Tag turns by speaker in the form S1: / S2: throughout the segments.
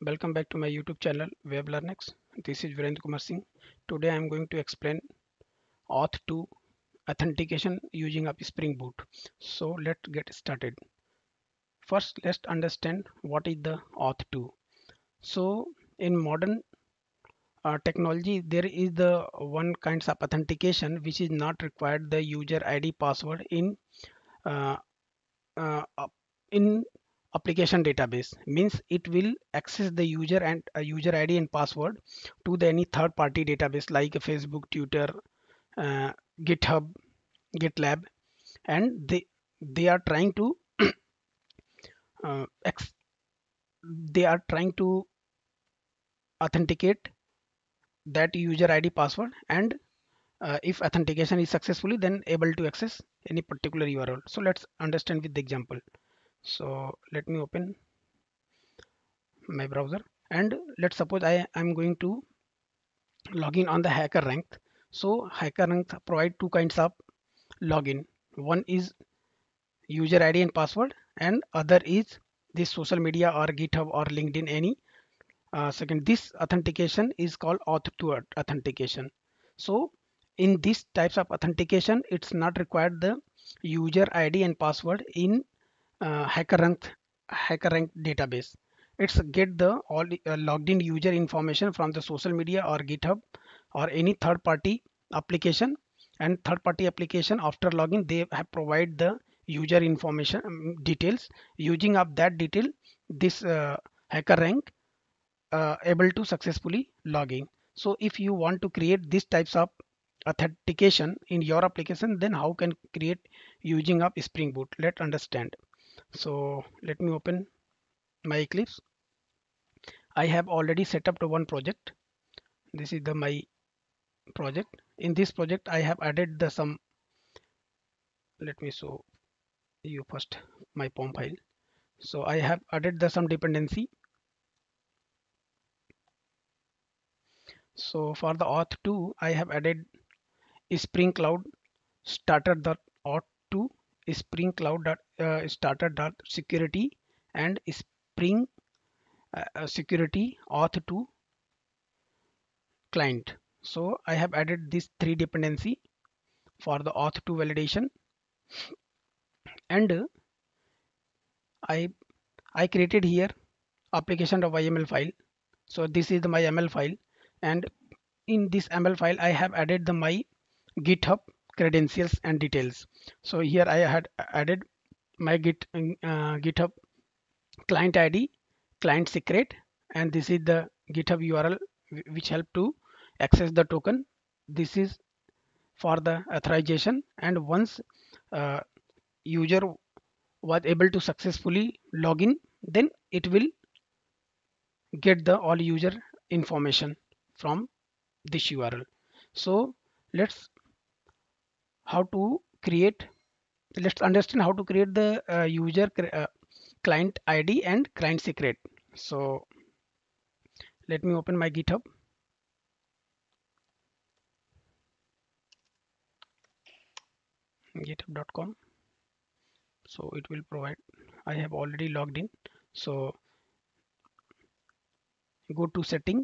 S1: Welcome back to my YouTube channel WebLearnX. This is Virendra Kumar Singh. Today I am going to explain Auth2 authentication using up Spring Boot. So let's get started. First, let's understand what is the Auth2. So in modern technology, there is the one kinds of authentication which is not required the user ID password uh, up in application database. Means it will access the user and user ID and password to the any third party database like Facebook, Twitter, uh, GitHub, GitLab, and they are trying to uh, ex- they are trying to authenticate that user ID password, and if authentication is successfully then able to access any particular URL. So let's understand with the example. So let me open my browser, and let's suppose I am going to log in on the HackerRank. So HackerRank provide two kinds of login. One is user ID and password, and other is this social media or GitHub or LinkedIn any. Second, this authentication is called Auth2 authentication. So in these types of authentication, it's not required the user ID and password in HackerRank database. It's get the all logged in user information from the social media or GitHub or any third party application. And third party application after login, they have provide the user information details. Using up that detail, this HackerRank able to successfully log in. So if you want to create these types of authentication in your application, then how can create using up Spring Boot? Let's understand. So let me open my Eclipse. I have already set up the one project. This is the my project. In this project, I have added the some. Let me show you first my POM file. So I have added the some dependency. So for the Auth2, I have added Spring Cloud starter.auth2, Spring Cloud starter.security, and Spring security auth2 client. So I have added these three dependency for the auth2 validation, and I I created here application.yml file. So this is the my ML file, and in this ML file I have added the my GitHub credentials and details. So here I had added my GitHub client ID, client secret, and this is the GitHub URL which help to access the token. This is for the authorization, and once uh, user was able to successfully log in, then it will get the all user information from this URL. So let's how to create let's understand how to create the client ID and client secret. So let me open my GitHub. github.com. So it will provide. I have already logged in. So go to setting,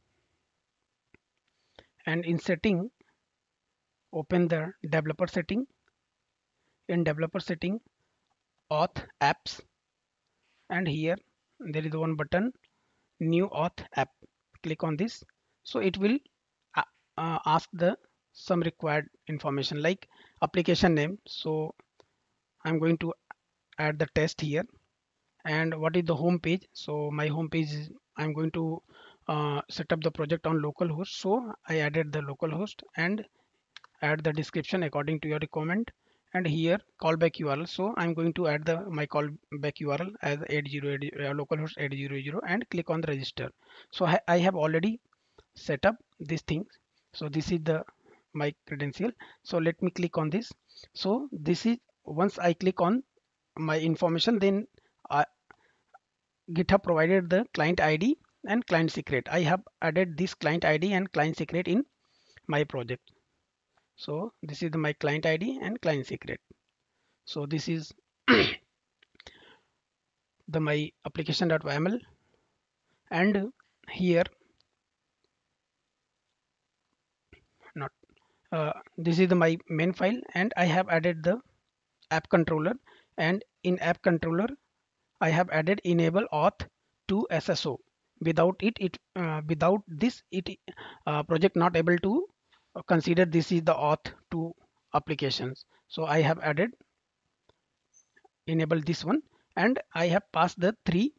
S1: and in setting open the developer setting. In developer setting, auth apps, and here there is one button, new auth app. Click on this. So it will uh, ask the some required information like application name. So I'm going to add the test here. And what is the home page? So my home page is I'm going to set up the project on localhost. So I added the localhost and add the description according to your requirement, and here callback URL. So I'm going to add the my callback URL as 8080 localhost 8080 and click on the register. So I have already set up these things. So this is the my credential. So let me click on this. So this is once I click on my information, then GitHub provided the client ID and client secret. I have added this client ID and client secret in my project. So this is my client ID and client secret. So this is the my application.yml, And here not this is my main file, and I have added the app controller, and in app controller I have added enable auth to SSO. Without without this it project not able to consider this is the auth to applications. So I have added enable this one, and I have passed the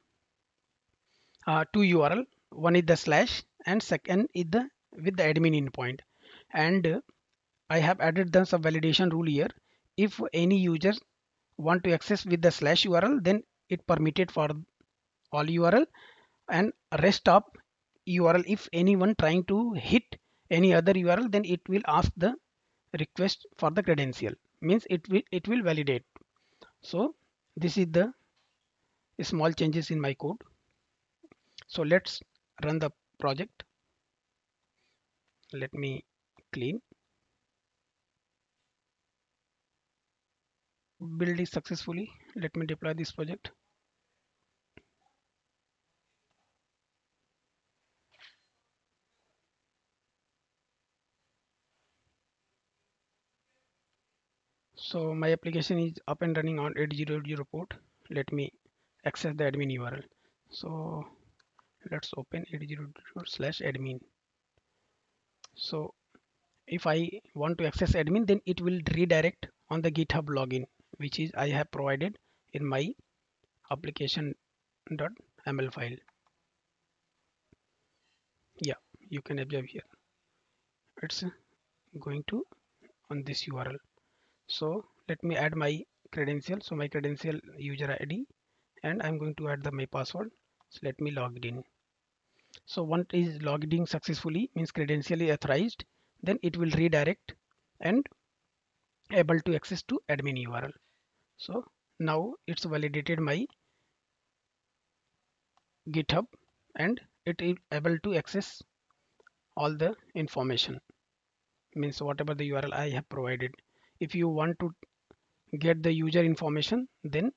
S1: two URL. One is the slash, and second is the with the admin endpoint. And I have added the sub validation rule here. If any users want to access with the slash URL, then it permitted for all URL, and rest of URL, if anyone trying to hit any other URL, then it will ask the request for the credential, means it will validate. So this is the small changes in my code. So let's run the project. Let me clean. Build is successfully. Let me deploy this project. So my application is up and running on 8080 port. Let me access the admin URL. So let's open 8080/admin. So if I want to access admin, then it will redirect on the GitHub login, which is I have provided in my application.ml file. Yeah, you can observe here. It's going to on this URL. So let me add my credential. So my credential user ID, and I'm going to add my password. So let me log in. So once is logged in successfully, means credentially authorized, then it will redirect and able to access to admin URL. So now it's validated my GitHub, and it is able to access all the information, means whatever the URL I have provided. If you want to get the user information, then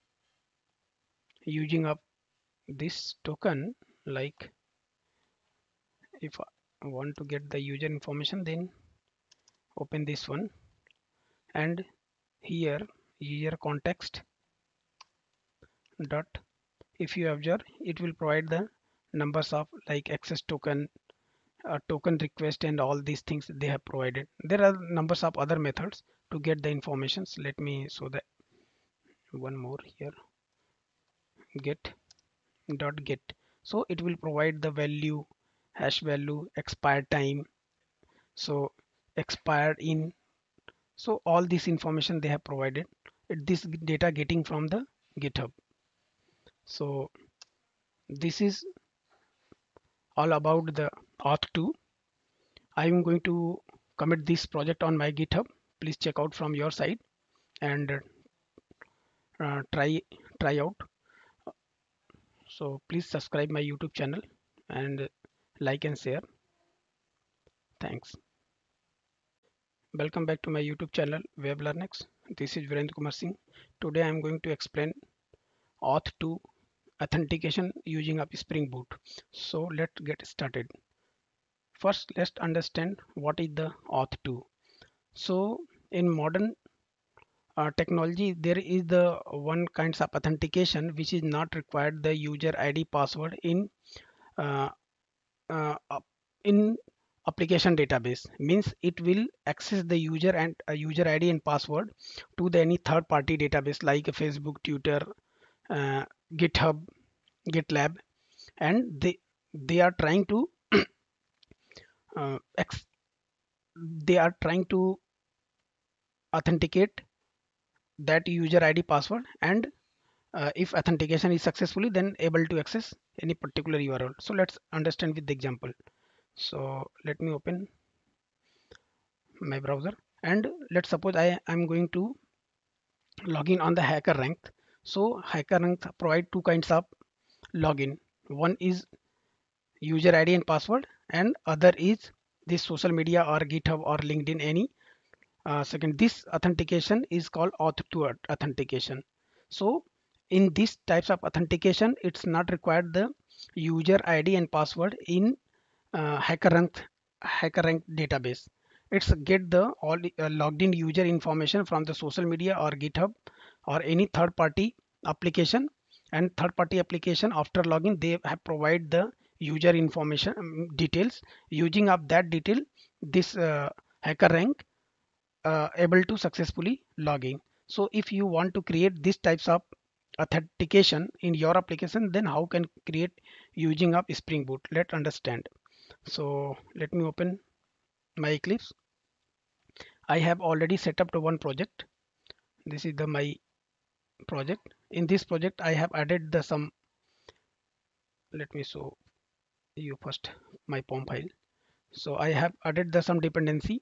S1: using up this token, like if I want to get the user information, then open this one, and here user context dot, if you observe, it will provide the numbers of like access token, token request, and all these things they have provided. There are numbers of other methods to get the informations. Let me show that one more here. Get. So it will provide the value, hash value, expired time, so expired in. So all this information they have provided. This data getting from the GitHub. So this is all about the auth2. I am going to commit this project on my GitHub. Please check out from your side and try out. So please subscribe my YouTube channel and like and share. Thanks. Welcome back to my YouTube channel Web Learnex. This is Virendra Kumar Singh. Today I am going to explain auth2 authentication using up Spring Boot. So let's get started. First, let's understand what is the auth2. So in modern technology, there is the one kinds of authentication which is not required the user ID password uh, uh, in application database, means it will access the user and user ID and password to the any third party database like Facebook, Twitter, uh, GitHub, GitLab, and they are trying to uh, ex- they are trying to authenticate that user ID password, and if authentication is successfully, then able to access any particular URL. So let's understand with the example. So let me open my browser, and let's suppose I am going to log in on the HackerRank. So HackerRank provide two kinds of login. One is user ID and password, and other is this social media or GitHub or LinkedIn any. Second, this authentication is called auth2 authentication. So in these types of authentication, it's not required the user ID and password in HackerRank database. It's get the all logged in user information from the social media or GitHub or any third party application. And third party application, after login, they have provide the user information details. Using up that detail, this HackerRank able to successfully log in. So if you want to create these types of authentication in your application, then how can create using up Spring Boot? Let's understand. So let me open my Eclipse. I have already set up the one project. This is the my project. In this project, I have added the some. Let me show you first my POM file. So I have added the some dependency.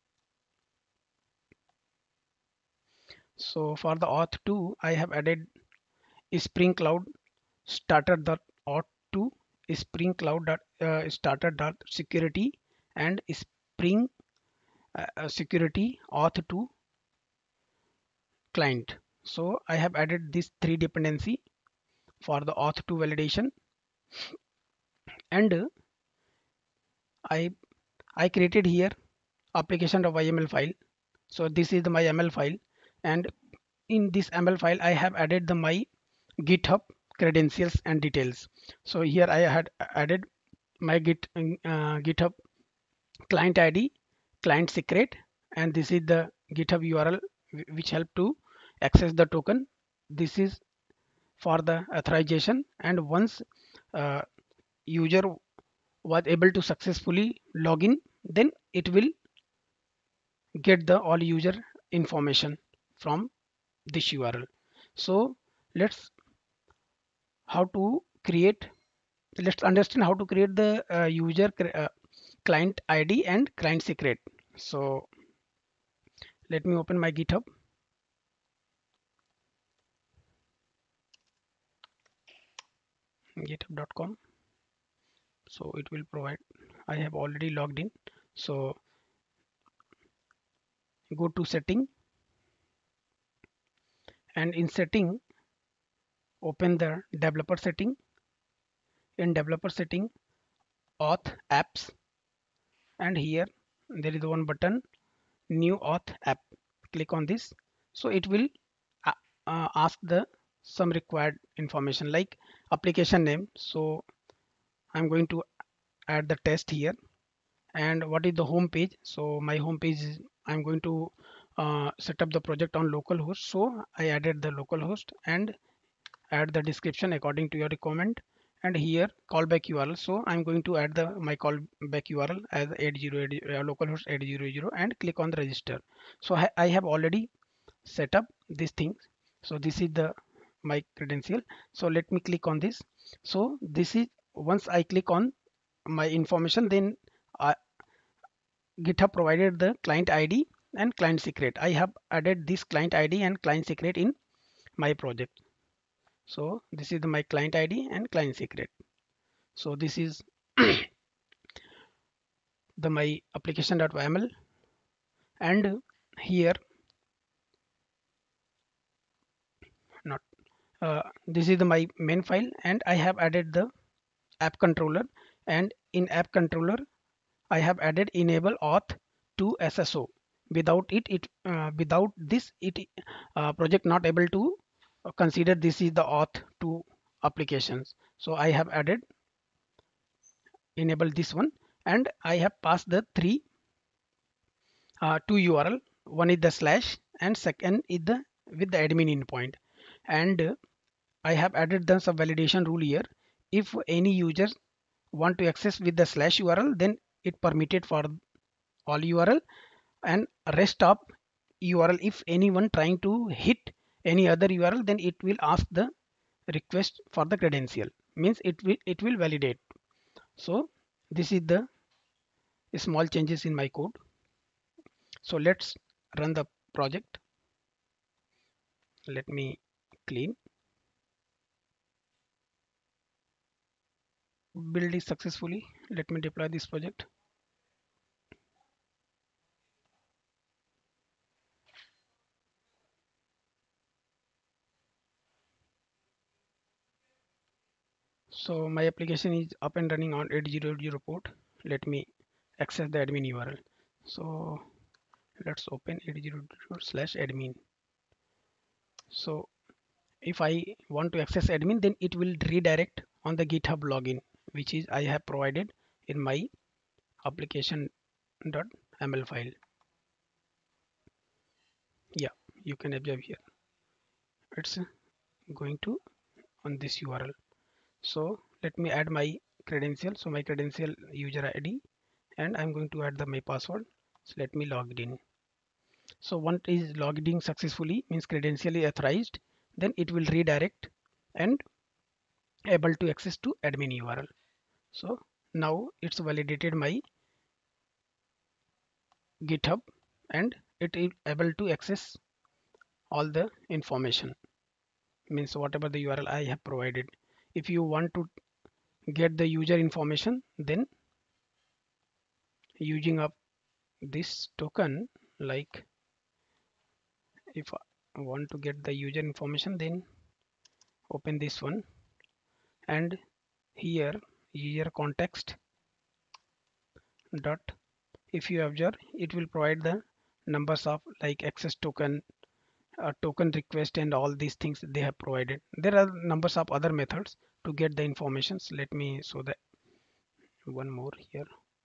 S1: So for the auth 2, I have added Spring Cloud starter.auth2, Spring Cloud starter.security, and Spring security auth2 client. So I have added these three dependency for the auth2 validation, and I I created here application of YML file. So this is my ML file, and in this ML file I have added the my GitHub credentials and details. So here I had added my GitHub client ID, client secret, and this is the GitHub URL which help to access the token. This is for the authorization, and once uh, user was able to successfully log in, then it will get the all user information from this URL. So let's how to create let's understand how to create the client ID and client secret. So let me open my GitHub. github.com. So it will provide. I have already logged in. So go to setting, and in setting open the developer setting. In developer setting, auth apps, and here there is one button, new auth app. Click on this. So it will uh, ask the some required information like application name. So I'm going to add the test here. And what is the home page? So my home page is, I'm going to set up the project on localhost. So I added the localhost and add the description according to your requirement, and here callback URL. So I'm going to add the my callback URL as 8080 localhost 8080 and click on the register. So I have already set up these things. So this is the my credential. So let me click on this. So this is once I click on my information, then GitHub provided the client ID and client secret. I have added this client ID and client secret in my project. So this is my client ID and client secret. So this is the my application.yml, and here not this is the my main file, and I have added the app controller, and in app controller I have added enable auth to SSO. Without this it project not able to consider this is the auth to applications. So I have added enable this one, and I have passed the two URL. One is the slash, and second is the with the admin endpoint. And I have added the some validation rule here. If any user want to access with the slash URL, then it permitted for all URL, and rest of URL, if anyone trying to hit any other URL, then it will ask the request for the credential, means it will validate. So this is the small changes in my code. So let's run the project. Let me clean. Build is successfully. Let me deploy this project. So my application is up and running on 8080 port. Let me access the admin URL. So let's open 8080/admin. So if I want to access admin, then it will redirect on the GitHub login, which is I have provided in my application.ml file. Yeah, you can observe here. It's going to on this URL. So let me add my credential. So my credential user ID, and I'm going to add my password. So let me log in. So once is logged in successfully, means credentially authorized, then it will redirect and able to access to admin URL. So now it's validated my GitHub and it is able to access all the information, means whatever the URL I have provided. If you want to get the user information, then using up this token, like if I want to get the user information, then open this one, and here user context dot, if you observe, it will provide the numbers of like access token, token request, and all these things they have provided. There are numbers of other methods to get the informations. Let me show that one more here.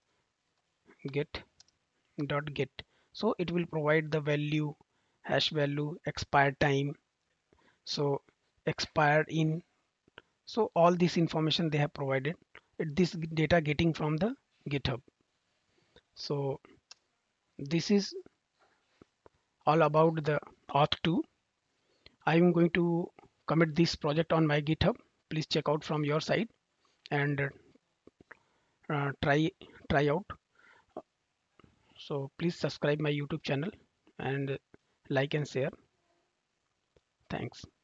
S1: Get. So it will provide the value, hash value, expire time, so expired in, so all this information they have provided. This data getting from the GitHub. So this is all about the Auth2. I am going to commit this project on my GitHub. Please check out from your side and try out. So please subscribe my YouTube channel and like and share. Thanks.